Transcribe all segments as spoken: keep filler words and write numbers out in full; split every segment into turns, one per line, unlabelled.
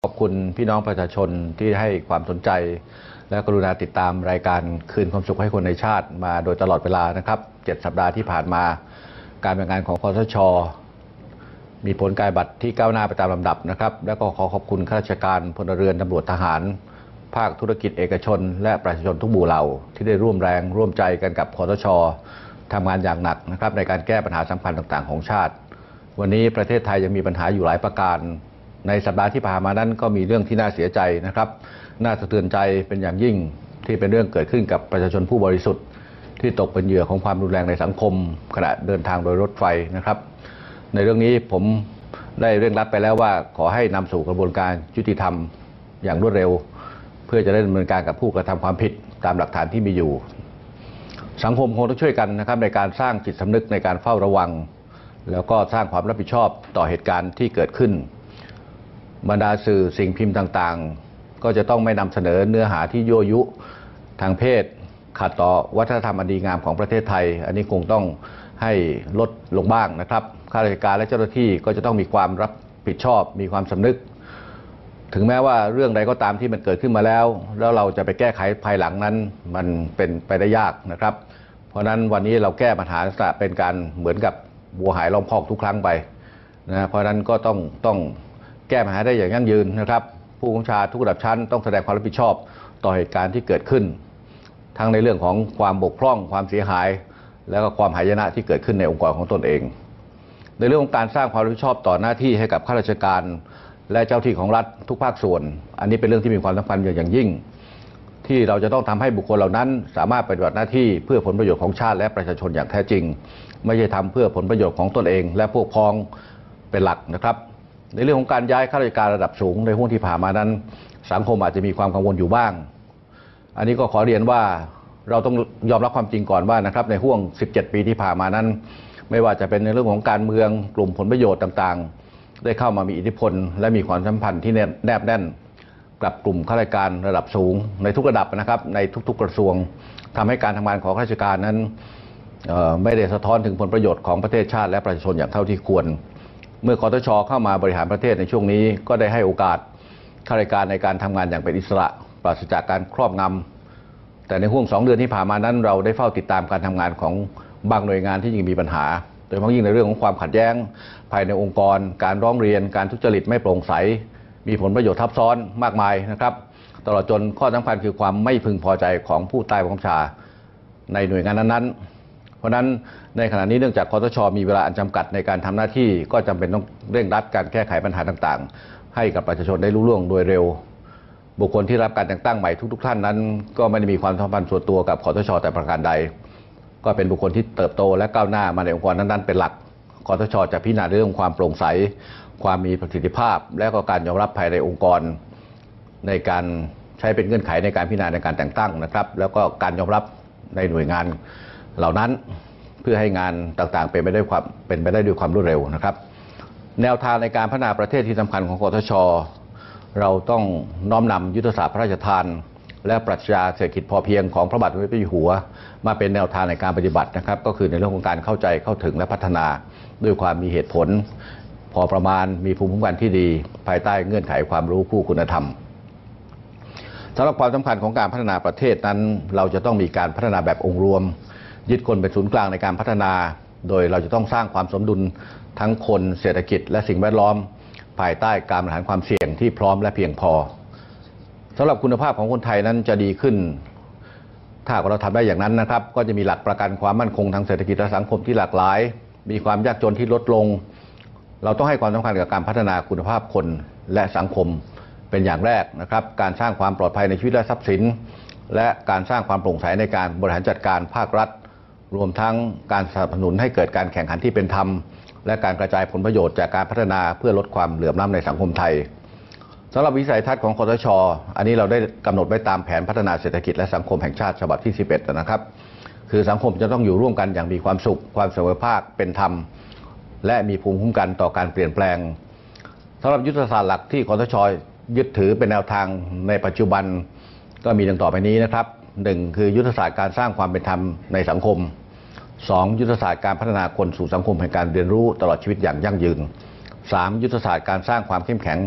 ขอบคุณพี่น้องประชาชนที่ให้ความสนใจและกรุณาติดตามรายการคืนความสุขให้คนในชาติมาโดยตลอดเวลานะครับเจ็ดสัปดาห์ที่ผ่านมาการดำเนินงานของคสช.มีผลการปฏิบัติที่ก้าวหน้าไปตามลำดับนะครับแล้วก็ขอขอบคุณข้าราชการพลเรือนตำรวจทหารภาคธุรกิจเอกชนและประชาชนทุกหมู่เหล่าที่ได้ร่วมแรงร่วมใจกันกับคสช.ทำงานอย่างหนักนะครับในการแก้ปัญหาสำคัญต่างๆของชาติวันนี้ประเทศไทยยังมีปัญหาอยู่หลายประการในสัปดาห์ที่ผ่านมานั้นก็มีเรื่องที่น่าเสียใจนะครับน่าสะเทือนใจเป็นอย่างยิ่งที่เป็นเรื่องเกิดขึ้นกับประชาชนผู้บริสุทธิ์ที่ตกเป็นเหยื่อของความรุนแรงในสังคมขณะเดินทางโดยรถไฟนะครับในเรื่องนี้ผมได้เร่งรัดไปแล้วว่าขอให้นำสู่กระบวนการยุติธรรมอย่างรวดเร็วเพื่อจะได้ดำเนินการกับผู้กระทำความผิดตามหลักฐานที่มีอยู่สังคมคงต้องช่วยกันนะครับในการสร้างจิตสำนึกในการเฝ้าระวังแล้วก็สร้างความรับผิดชอบต่อเหตุการณ์ที่เกิดขึ้นบรรดาสื่อสิ่งพิมพ์ต่างๆก็จะต้องไม่นำเสนอเนื้อหาที่ยั่วยุทางเพศขัดต่อวัฒนธรรมอันดีงามของประเทศไทยอันนี้คงต้องให้ลดลงบ้างนะครับข้าราชการและเจ้าหน้าที่ก็จะต้องมีความรับผิดชอบมีความสำนึกถึงแม้ว่าเรื่องใดก็ตามที่มันเกิดขึ้นมาแล้วแล้วเราจะไปแก้ไขภายหลังนั้นมันเป็นไปได้ยากนะครับเพราะนั้นวันนี้เราแก้ปัญหาจะเป็นการเหมือนกับบัวหายล้อมคอกทุกครั้งไปนะเพราะนั้นก็ต้องต้องแก้ปัญหาได้อย่างยั่งยืนนะครับผู้บังคับบัญชาทุกระดับชั้นต้องแสดงความรับผิดชอบต่อเหตุการณ์ที่เกิดขึ้นทั้งในเรื่องของความบกพร่องความเสียหายและก็ความหายนะที่เกิดขึ้นในองค์กรของตนเองในเรื่องของการสร้างความรับผิดชอบต่อหน้าที่ให้กับข้าราชการและเจ้าที่ของรัฐทุกภาคส่วนอันนี้เป็นเรื่องที่มีความสำคัญอย่างยิ่งที่เราจะต้องทำให้บุคคลเหล่านั้นสามารถปฏิบัติหน้าที่เพื่อผลประโยชน์ของชาติและประชาชนอย่างแท้จริงไม่ใช่ทำเพื่อผลประโยชน์ของตนเองและพวกพ้องเป็นหลักนะครับในเรื่องของการย้ายข้าราชการระดับสูงในห่วงที่ผ่านมานั้นสังคมอาจจะมีความกังวลอยู่บ้างอันนี้ก็ขอเรียนว่าเราต้องยอมรับความจริงก่อนว่านะครับในห่วงสิบเจ็ดปีที่ผ่านมานั้นไม่ว่าจะเป็นในเรื่องของการเมืองกลุ่มผลประโยชน์ต่างๆได้เข้ามามีอิทธิพลและมีความสัมพันธ์ที่แนบแน่นกับกลุ่มข้าราชการระดับสูงในทุกระดับนะครับในทุกๆกระทรวงทำให้การทำงานของข้าราชการนั้นไม่ได้สะท้อนถึงผลประโยชน์ของประเทศชาติและประชาชนอย่างเท่าที่ควรเมื่อคสช.เข้ามาบริหารประเทศในช่วงนี้ก็ได้ให้โอกาสข้าราชการในการทำงานอย่างเป็นอิสระปราศจากการครอบงำแต่ในห่วงสองเดือนที่ผ่านมานั้นเราได้เฝ้าติดตามการทำงานของบางหน่วยงานที่ยังมีปัญหาโดยเฉพาะยิ่งในเรื่องของความขัดแย้งภายในองค์กรการร้องเรียนการทุจริตไม่โปร่งใสมีผลประโยชน์ทับซ้อนมากมายนะครับตลอดจนข้อสำคัญคือความไม่พึงพอใจของผู้ใต้บังคับบัญชาในหน่วยงานนั้นๆเพราะนั้นในขณะนี้เนื่องจากคสช.มีเวลาอันจำกัดในการทำหน้าที่ก็จำเป็นต้องเร่งรัดการแก้ไขปัญหาต่างๆให้กับประชาชนได้รู้ล่วงโดยเร็วบุคคลที่รับการแต่งตั้งใหม่ทุกๆท่านนั้นก็ไม่ได้มีความสัมพันธ์ส่วนตัวกับคสช.แต่ประการใดก็เป็นบุคคลที่เติบโตและก้าวหน้ามาในองค์กรนั้นๆเป็นหลักคสช.จะพิจารณาเรื่องความโปร่งใสความมีประสิทธิภาพและก็การยอมรับภายในองค์กรในการใช้เป็นเงื่อนไขในการพิจารณาในการแต่งตั้งนะครับแล้วก็การยอมรับในหน่วยงานเหล่านั้นเพื่อให้งานต่างๆเป็นไปได้ความเป็นไปได้ด้วยความรวดเร็วนะครับแนวทางในการพัฒนาประเทศที่สำคัญของคสช.เราต้องน้อมนำยุทธศาสตร์พระราชทานและปรัชญาเศรษฐกิจพอเพียงของพระบาทสมเด็จพระเจ้าอยู่หัวมาเป็นแนวทางในการปฏิบัตินะครับก็คือในเรื่องของการเข้าใจเข้าถึงและพัฒนาด้วยความมีเหตุผลพอประมาณมีภูมิคุ้มกันที่ดีภายใต้เงื่อนไขความรู้คู่คุณธรรมสำหรับความสำคัญของการพัฒนาประเทศนั้นเราจะต้องมีการพัฒนาแบบองค์รวมยึดคนเป็นศูนย์กลางในการพัฒนาโดยเราจะต้องสร้างความสมดุลทั้งคนเศรษฐกิจและสิ่งแวดล้อมภายใต้การบริหารความเสี่ยงที่พร้อมและเพียงพอสำหรับคุณภาพของคนไทยนั้นจะดีขึ้นถ้าเราทำได้อย่างนั้นนะครับก็จะมีหลักประกันความมั่นคงทางเศรษฐกิจและสังคมที่หลากหลายมีความยากจนที่ลดลงเราต้องให้ความสำคัญกับการพัฒนาคุณภาพคนและสังคมเป็นอย่างแรกนะครับการสร้างความปลอดภัยในชีวิตและทรัพย์สินและการสร้างความโปร่งใสในการบริหารจัดการภาครัฐรวมทั้งการสนับสนุนให้เกิดการแข่งขันที่เป็นธรรมและการกระจายผลประโยชน์จากการพัฒนาเพื่อลดความเหลื่อมล้ำในสังคมไทยสำหรับวิสัยทัศน์ของคสช.อันนี้เราได้กำหนดไว้ตามแผนพัฒนาเศรษฐกิจและสังคมแห่งชาติฉบับที่สิบเอ็ดนะครับคือสังคมจะต้องอยู่ร่วมกันอย่างมีความสุขความเสมอภาคเป็นธรรมและมีภูมิคุ้มกันต่อการเปลี่ยนแปลงสำหรับยุทธศาสตร์หลักที่คสช.ยึดถือเป็นแนวทางในปัจจุบันก็มีดังต่อไปนี้นะครับหนึ่งคือยุทธศาสตร์การสร้างความเป็นธรรมในสังคมสองยุทธศาสตร์การพัฒนาคนสู่สังคมแห่งการเรียนรู้ตลอดชีวิตอย่างยั่งยืนสามยุทธศาสตร์การสร้างความเข้มแข็ง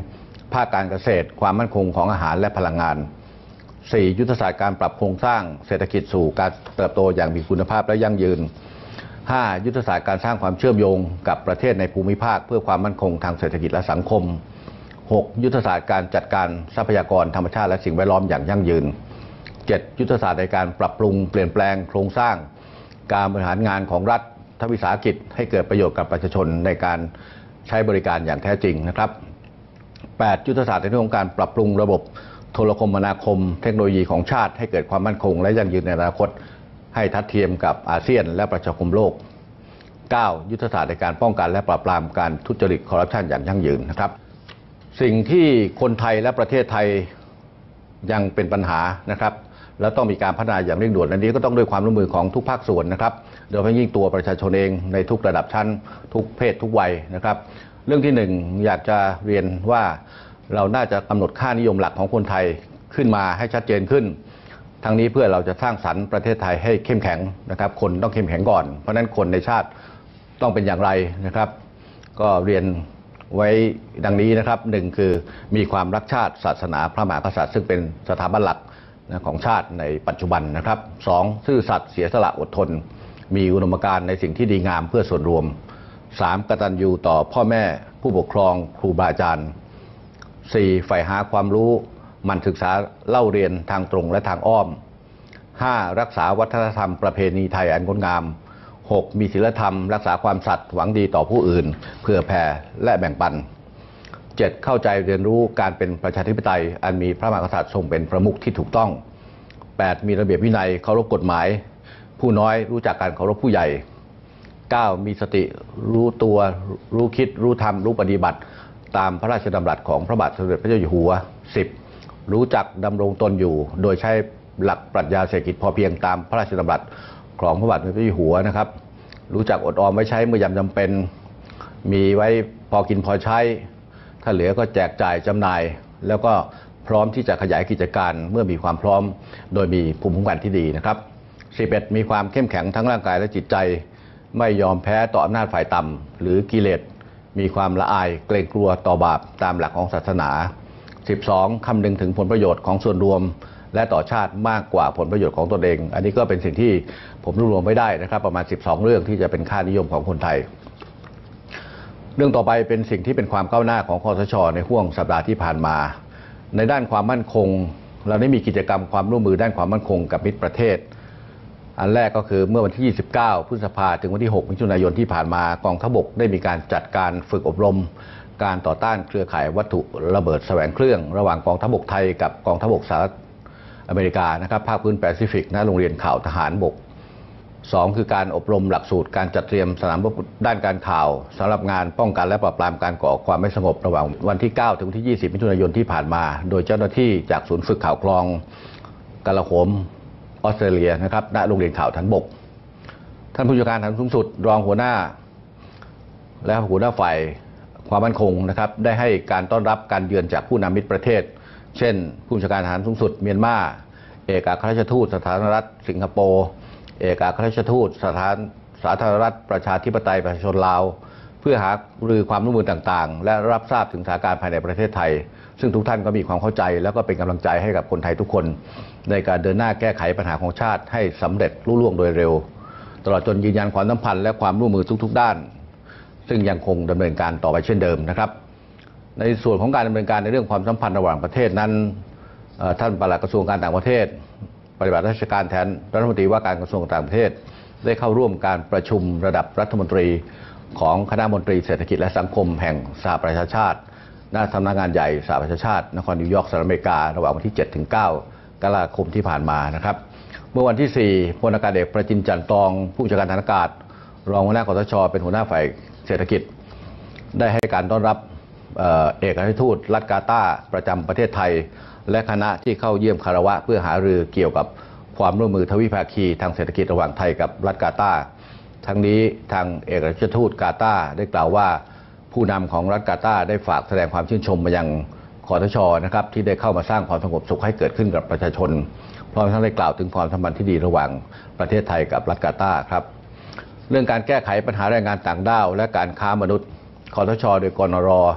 ภาคการเกษตรความมั่นคงของอาหารและพลังงาน สี่. ยุทธศาสตร์การปรับโครงสร้างเศรษฐกิจสู่การเติบโตอย่างมีคุณภาพและยั่งยืน ห้า. ยุทธศาสตร์การสร้างความเชื่อมโยงกับประเทศในภูมิภาคเพื่อความมั่นคงทางเศรษฐกิจและสังคม หก. ยุทธศาสตร์การจัดการทรัพยากรธรรมชาติและสิ่งแวดล้อมอย่างยั่งยืน เจ็ด. ยุทธศาสตร์ในการปรับปรุงเปลี่ยนแปลงโครงสร้างการบริหารงานของรัฐวิสาหกิจให้เกิดประโยชน์กับประชาชนในการใช้บริการอย่างแท้จริงนะครับ แปด. ยุทธศาสตร์ในเรื่องของการปรับปรุงระบบโทรคมนาคมเทคโนโลยีของชาติให้เกิดความมั่นคงและยั่งยืนในอนาคตให้ทัดเทียมกับอาเซียนและประชาคมโลก เก้า. ยุทธศาสตร์ในการป้องกันและปราบปรามการทุจริตคอร์รัปชันอย่างยั่งยืนนะครับสิ่งที่คนไทยและประเทศไทยยังเป็นปัญหานะครับแล้วต้องมีการพัฒนาอย่างเร่งด่วนอันนี้ก็ต้องด้วยความร่วมมือของทุกภาคส่วนนะครับโดยเฉพาะยิ่งตัวประชาชนเองในทุกระดับชั้นทุกเพศทุกวัยนะครับเรื่องที่หนึ่งอยากจะเรียนว่าเราน่าจะกำหนดค่านิยมหลักของคนไทยขึ้นมาให้ชัดเจนขึ้นทั้งนี้เพื่อเราจะสร้างสรรค์ประเทศไทยให้เข้มแข็งนะครับคนต้องเข้มแข็งก่อนเพราะฉะนั้นคนในชาติต้องเป็นอย่างไรนะครับก็เรียนไว้ดังนี้นะครับหนึ่งคือมีความรักชาติศาสนาพระมหากษัตริย์ซึ่งเป็นสถาบันหลักของชาติในปัจจุบันนะครับสองซื่อสัตย์เสียสละอดทนมีอุดมการณ์ในสิ่งที่ดีงามเพื่อส่วนรวมสามกตัญญูต่อพ่อแม่ผู้ปกครองครูบาอาจารย์สี่ใฝ่หาความรู้หมั่นศึกษาเล่าเรียนทางตรงและทางอ้อมห้ารักษาวัฒนธรรมประเพณีไทยอันงดงามหกมีศีลธรรมรักษาความสัตย์หวังดีต่อผู้อื่นเพื่อแผ่และแบ่งปันเจ็ดเข้าใจเรียนรู้การเป็นประชาธิปไตยอันมีพระมหากษัตริย์ทรงเป็นประมุขที่ถูกต้องแปดมีระเบียบวินัยเคารพกฎหมายผู้น้อยรู้จักการเคารพผู้ใหญ่เก้ามีสติรู้ตัวรู้คิดรู้ทำรู้ปฏิบัติตามพระราชดำรัสของพระบาทสมเด็จพระเจ้าอยู่หัวสิบรู้จักดำรงตนอยู่โดยใช้หลักปรัชญาเศรษฐกิจพอเพียงตามพระราชดำรัสของพระบาทสมเด็จพระเจ้าอยู่หัวนะครับรู้จักอดออมไว้ใช้เมื่อยามจำเป็นมีไว้พอกินพอใช้ถ้าเหลือก็แจกจ่ายจำหน่ายแล้วก็พร้อมที่จะขยายกิจการเมื่อมีความพร้อมโดยมีภูมิคุ้มกันที่ดีนะครับสิบเอ็ดมีความเข้มแข็งทั้งร่างกายและจิตใจไม่ยอมแพ้ต่ออำนาจฝ่ายต่ำหรือกิเลสมีความละอายเกรงกลัวต่อบาปตามหลักของศาสนาสิบสองคำนึงถึงผลประโยชน์ของส่วนรวมและต่อชาติมากกว่าผลประโยชน์ของตนเองอันนี้ก็เป็นสิ่งที่ผมรวบรวมไว้ได้นะครับประมาณสิบสองเรื่องที่จะเป็นค่านิยมของคนไทยเรื่องต่อไปเป็นสิ่งที่เป็นความก้าวหน้าของคสช.ในห่วงสัปดาห์ที่ผ่านมาในด้านความมั่นคงเราได้มีกิจกรรมความร่วมมือด้านความมั่นคงกับมิตรประเทศอันแรกก็คือเมื่อวันที่ยี่สิบเก้าพฤษภาคมถึงวันที่หกมิถุนายนที่ผ่านมากองทัพบกได้มีการจัดการฝึกอบรมการต่อต้านเครือข่ายวัตถุระเบิดแสวงเครื่องระหว่างกองทัพบกไทยกับกองทัพบกสหรัฐอเมริกานะครับภาคพื้นแปซิฟิกณโรงเรียนข่าวทหารบกสองคือการอบรมหลักสูตรการจัดเตรียมสนามรบด้านการข่าวสำหรับงานป้องกันและปราบปรามการก่อความไม่สงบระหว่างวันที่เก้าถึงวันที่ยี่สิบมิถุนายนที่ผ่านมาโดยเจ้าหน้าที่จากศูนย์ฝึกข่าวกรองกลาโหมออสเตรเลียนะครับณโรงเรียนข่าวทหารบกท่านผู้จัดการฐานสูงสุดรองหัวหน้าและหัวหน้าฝ่ายความมั่นคงนะครับได้ให้การต้อนรับการเยือนจากผู้นำมิตรประเทศเช่นผู้บัญชาการทหารสูงสุดเมียนมาเอกอัครราชทูตสาธารณรัฐสิงคโปร์เอกอัครราชทูตสถานสาธารณรัฐประชาธิปไตยประชาชนลาวเพื่อหารือความร่วมมือต่างๆและรับทราบถึงสถานการณ์ภายในประเทศไทยซึ่งทุกท่านก็มีความเข้าใจแล้วก็เป็นกำลังใจให้กับคนไทยทุกคนในการเดินหน้าแก้ไขปัญหาของชาติให้สำเร็จลุล่วงโดยเร็วตลอดจนยืนยันความสัมพันธ์และความร่วมมือทุกๆด้านซึ่งยังคงดำเนินการต่อไปเช่นเดิมนะครับในส่วนของการดำเนินการในเรื่องความสัมพันธ์ระหว่างประเทศนั้นท่านปลัดกระทรวงการต่างประเทศปฏิบัติราชการแทนรัฐมนตรีว่าการกระทรวงต่างประเทศได้เข้าร่วมการประชุมระดับรัฐมนตรีของคณะมนตรีเศรษฐกิจและสังคมแห่งสหประชาชาติณสำนักงานใหญ่สหประชาชาตินครนิวยอร์กสหรัฐอเมริการะหว่างวันที่เจ็ดถึงเก้ากรกฎาคมที่ผ่านมานะครับเมื่อวันที่สี่พลอากาศเอกประจินจันทร์ตองผู้บัญชาการฐานอากาศรองหัวหน้าคสช.เป็นหัวหน้าฝ่ายเศรษฐกิจได้ให้การต้อนรับเอกอัครราชทูตรัฐกาตาร์ประจำประเทศไทยและคณะที่เข้าเยี่ยมคารวะเพื่อหารือเกี่ยวกับความร่วมมือทวิภาคีทางเศรษฐกิจระหว่างไทยกับรัฐกาตาร์ทั้งนี้ทางเอกอัครราชทูตกาตาร์ได้กล่าวว่าผู้นำของรัฐกาตาร์ได้ฝากแสดงความชื่นชมมายังคสช.นะครับที่ได้เข้ามาสร้างความสงบสุขให้เกิดขึ้นกับประชาชนพร้อมทั้งได้กล่าวถึงความสัมพันธ์ที่ดีระหว่างประเทศไทยกับรัฐกาตาร์ครับเรื่องการแก้ไขปัญหาแรงงานต่างด้าวและการค้ามนุษย์คสช.โดยกนร.ไ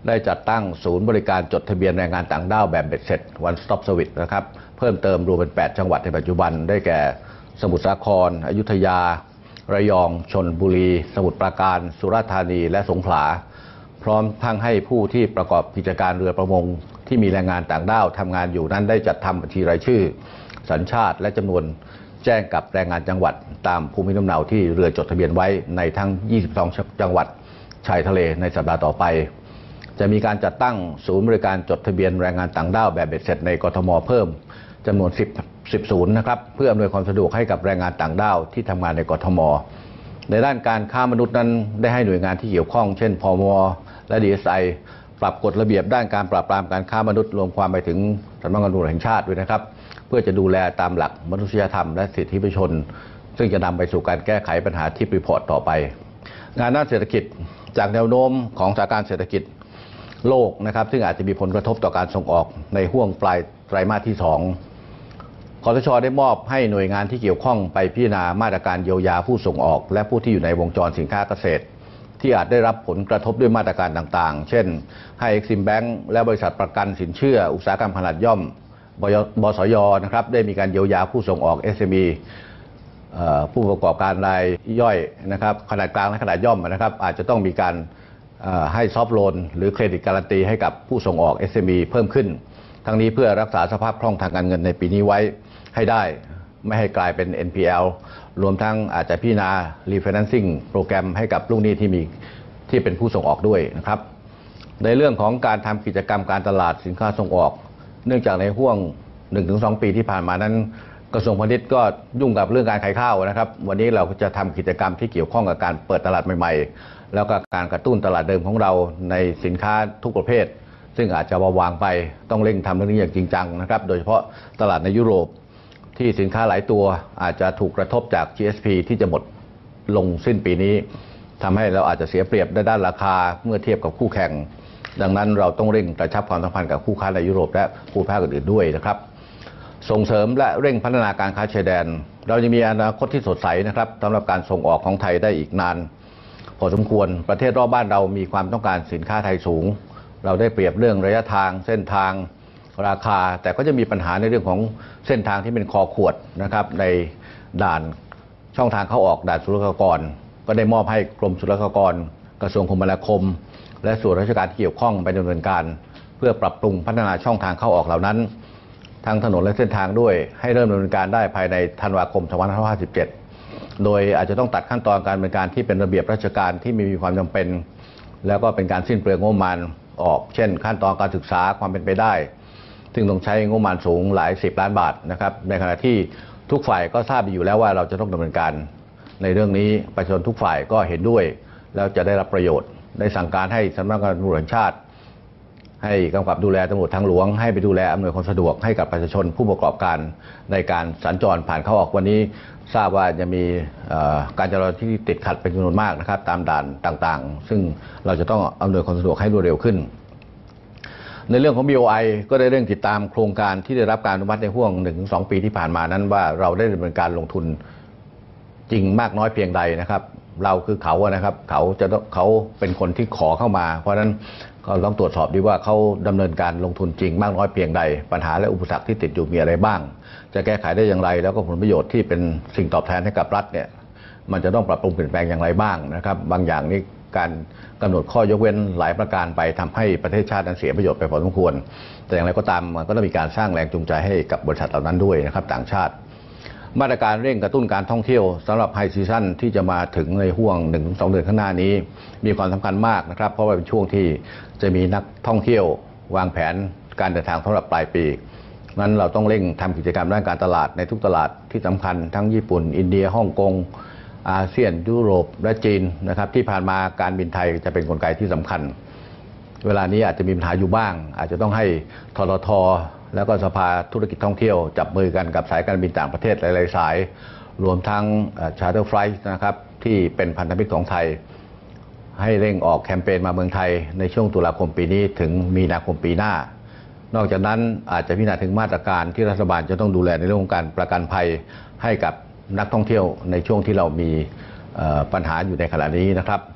ได้จัดตั้งศูนย์บริการจดทะเบียนแรงงานต่างด้าวแบบเบ็ดเสร็จ One Stop Service นะครับเพิ่มเติมรวมเป็นแปดจังหวัดในปัจจุบันได้แก่สมุทรสาครอยุธยาระยองชลบุรีสมุทรปราการสุราษฎร์ธานีและสงขลาพร้อมทั้งให้ผู้ที่ประกอบกิจการเรือประมงที่มีแรงงานต่างด้าวทำงานอยู่นั้นได้จัดทำบัญชีรายชื่อสัญชาติและจำนวนแจ้งกับแรงงานจังหวัดตามภูมิลำเนาที่เรือจดทะเบียนไว้ในทั้งยี่สิบสองจังหวัดชายทะเลในสัปดาห์ต่อไปจะมีการจัดตั้งศูนย์บริการจดทะเบียนแรงงานต่างด้าวแบบเบ็ดเสร็จในกทมเพิ่มจำนวนสิบ สิบศูนย์นะครับเพื่ออำนวยความสะดวกให้กับแรงงานต่างด้าวที่ทำงานในกทมในด้านการค้ามนุษย์นั้นได้ให้หน่วยงานที่เกี่ยวข้องเช่นพม.และ ดี เอส ไอ ปรับกฎระเบียบด้านการปราบปรามการค้ามนุษย์รวมความไปถึงสำนักงานตำรวจแห่งชาติด้วยนะครับเพื่อจะดูแลตามหลักมนุษยธรรมและสิทธิประชาชนซึ่งจะนำไปสู่การแก้ไขปัญหาที่รีพอร์ตต่อไปงานด้านเศรษฐกิจจากแนวโน้มของสถานการณ์เศรษฐกิจโลกนะครับซึ่งอาจจะมีผลกระทบต่อการส่งออกในห้วงปลายไตรมาสที่สองคสช.ได้มอบให้หน่วยงานที่เกี่ยวข้องไปพิจารณามาตรการเยียวยาผู้ส่งออกและผู้ที่อยู่ในวงจรสินค้าเกษตรที่อาจได้รับผลกระทบด้วยมาตรการต่างๆเช่นให้ Exim Bank และบริษัทประกันสินเชื่ออุตสาหกรรมขนาดย่อมบสย.นะครับได้มีการเยียวยาผู้ส่งออก เอส เอ็ม อี ผู้ประกอบการรายย่อยนะครับขนาดกลางและขนาดย่อมนะครับอาจจะต้องมีการให้ซอฟท์โลนหรือเครดิตการันตีให้กับผู้ส่งออก เอส เอ็ม อี เพิ่มขึ้นทั้งนี้เพื่อรักษาสภาพคล่องทางการเงินในปีนี้ไว้ให้ได้ไม่ให้กลายเป็น เอ็น พี แอล รวมทั้งอาจจะพิจารณา refinancing โปรแกรมให้กับลูกหนี้ที่มีที่เป็นผู้ส่งออกด้วยนะครับในเรื่องของการทำกิจกรรมการตลาดสินค้าส่งออกเนื่องจากในห่วง หนึ่งถึงสอง ปีที่ผ่านมานั้นกระทรวงพาณิชย์ก็ยุ่งกับเรื่องการขายข้าวนะครับวันนี้เราจะทำกิจกรรมที่เกี่ยวข้องกับการเปิดตลาดใหม่ๆแล้วก็การกระตุ้นตลาดเดิมของเราในสินค้าทุกประเภทซึ่งอาจจะวางไปต้องเร่งทำเรื่องนี้อย่างจริงจังนะครับโดยเฉพาะตลาดในยุโรปที่สินค้าหลายตัวอาจจะถูกกระทบจาก จี เอส พี ที่จะหมดลงสิ้นปีนี้ทำให้เราอาจจะเสียเปรียบในด้านราคาเมื่อเทียบกับคู่แข่งดังนั้นเราต้องเร่งกระชับความสัมพันธ์กับคู่ค้าในยุโรปและภูมิภาคอื่นๆด้วยนะครับส่งเสริมและเร่งพัฒนาการค้าชายแดนเราจะมีอนาคตที่สดใสนะครับสำหรับการส่งออกของไทยได้อีกนานพอสมควรประเทศรอบบ้านเรามีความต้องการสินค้าไทยสูงเราได้เปรียบเรื่องระยะทางเส้นทางราคาแต่ก็จะมีปัญหาในเรื่องของเส้นทางที่เป็นคอขวดนะครับในด่านช่องทางเข้าออกด่านศุลกากรก็ได้มอบให้กรมศุลกากรกระทรวงคมนาคมและส่วนราชการที่เกี่ยวข้องไปดำเนินการเพื่อปรับปรุงพัฒนาช่องทางเข้าออกเหล่านั้นทางถนนและเส้นทางด้วยให้เริ่มดำเนินการได้ภายในธันวาคมสองพันห้าร้อยห้าสิบเจ็ดโดยอาจจะต้องตัดขั้นตอนการดำเนินการที่เป็นระเบียบราชการที่มีความจำเป็นแล้วก็เป็นการสิ้นเปลืองงบประมาณออกเช่นขั้นตอนการศึกษาความเป็นไปได้ซึ่งต้องใช้งบประมาณสูงหลายสิบล้านบาทนะครับในขณะที่ทุกฝ่ายก็ทราบอยู่แล้วว่าเราจะต้องดำเนินการในเรื่องนี้ประชาชนทุกฝ่ายก็เห็นด้วยแล้วจะได้รับประโยชน์ได้สั่งการให้สำนักงานตำรวจแห่งชาติให้กำกับดูแลตำรวจทางหลวงให้ไปดูแลอำนวยความสะดวกให้กับประชาชนผู้ประกอบการในการสัญจรผ่านเข้าออกวันนี้ทราบว่าจะมีการจราจรที่ติดขัดเป็นจำนวนมากนะครับตามด่านต่างๆซึ่งเราจะต้องอำนวยความสะดวกให้รวดเร็วขึ้นในเรื่องของ บี โอ ไอ ก็ได้เร่งติดตามโครงการที่ได้รับการอนุมัติในห่วง หนึ่งถึงสอง ปีที่ผ่านมานั้นว่าเราได้ดำเนินการลงทุนจริงมากน้อยเพียงใดนะครับเราคือเขาอะนะครับเขาจะเขาเป็นคนที่ขอเข้ามาเพราะฉะนั้นก็ต้องตรวจสอบดีว่าเขาดำเนินการลงทุนจริงมากน้อยเพียงใดปัญหาและอุปสรรคที่ติดอยู่มีอะไรบ้างจะแก้ไขได้อย่างไรแล้วก็ผลประโยชน์ที่เป็นสิ่งตอบแทนให้กับรัฐเนี่ยมันจะต้องปรับปรุงเปลี่ยนแปลงอย่างไรบ้างนะครับบางอย่างนี้การกำหนดข้อยกเว้นหลายประการไปทำให้ประเทศชาตินั้นเสียประโยชน์ไปพอสมควรแต่อย่างไรก็ตามมันก็ต้องมีการสร้างแรงจูงใจให้กับบริษัทเหล่านั้นด้วยนะครับต่างชาติมาตรการเร่งกระตุ้นการท่องเที่ยวสำหรับไฮซีซั่นที่จะมาถึงในห่วง หนึ่งถึงสอง เดือนข้างหน้านี้มีความสำคัญมากนะครับเพราะว่าเป็นช่วงที่จะมีนักท่องเที่ยววางแผนการเดินทางสำหรับปลายปีนั้นเราต้องเร่งทำกิจกรรมด้านการตลาดในทุกตลาดที่สำคัญทั้งญี่ปุ่นอินเดียฮ่องกงอาเซียนยุโรปและจีนนะครับที่ผ่านมาการบินไทยจะเป็นกลไกที่สำคัญเวลานี้อาจจะมีปัญหาอยู่บ้างอาจจะต้องให้ททท.แล้วก็สภาธุรกิจท่องเที่ยวจับมือกันกับสายการบินต่างประเทศหลายๆสายรวมทั้ง Charter Flight นะครับที่เป็นพันธมิตรของไทยให้เร่งออกแคมเปญมาเมืองไทยในช่วงตุลาคมปีนี้ถึงมีนาคมปีหน้านอกจากนั้นอาจจะพิจารณาถึงมาตรการที่รัฐบาลจะต้องดูแลในเรื่องของการประกันภัยให้กับนักท่องเที่ยวในช่วงที่เรามีปัญหาอยู่ในขณะนี้นะครับ